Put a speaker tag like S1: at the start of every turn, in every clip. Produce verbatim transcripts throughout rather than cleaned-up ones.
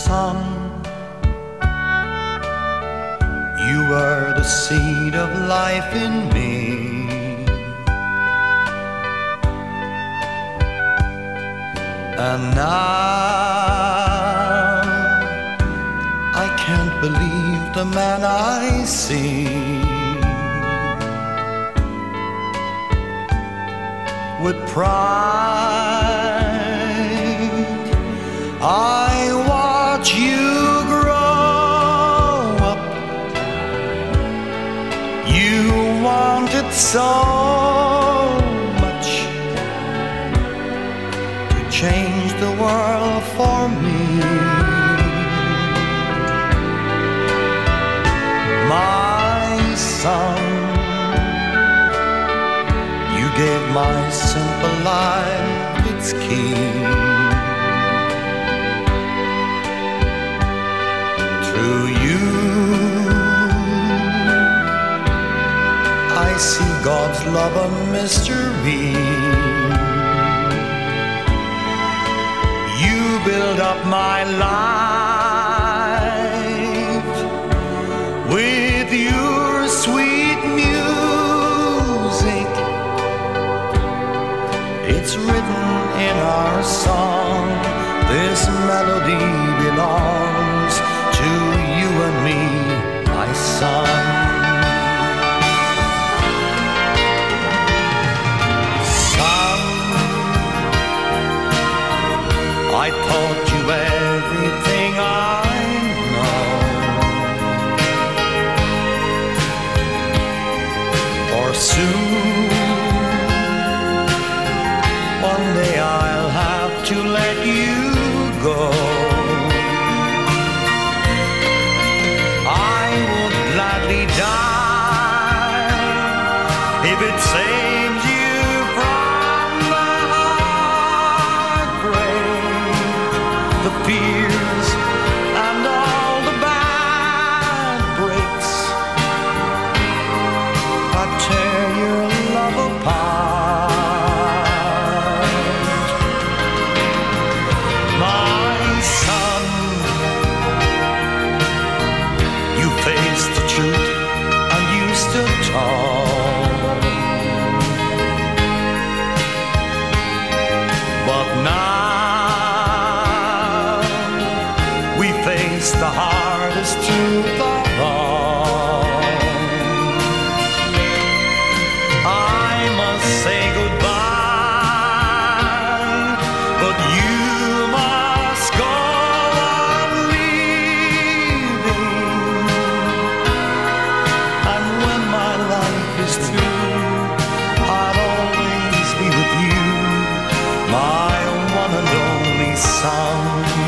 S1: son. You were the seed of life in me. And now I can't believe the man I see. With pride I watch you grow up. You wanted so much to change the world for me. My son, you gave my simple life its key. Through you I see God's love a mystery. You build up my life with your sweet music. It's written in our song. This melody belongs to you and me, my son. Son, I taught you everything I know. For soon one day I'll have to let you go. I would gladly die if it saves you from the heartbreak, the fears, and all the bad breaks that tear your love apart. My son, you faced the truth and you stood tall. But now we face the hardest truth of all. I must say goodbye, but you must go on leaving. And when my life is through, I'll always be with you, my one and only son.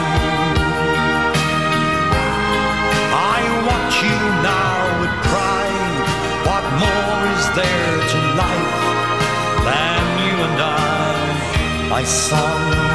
S1: I watch you now with pride. What more is there to life than you and I, my son?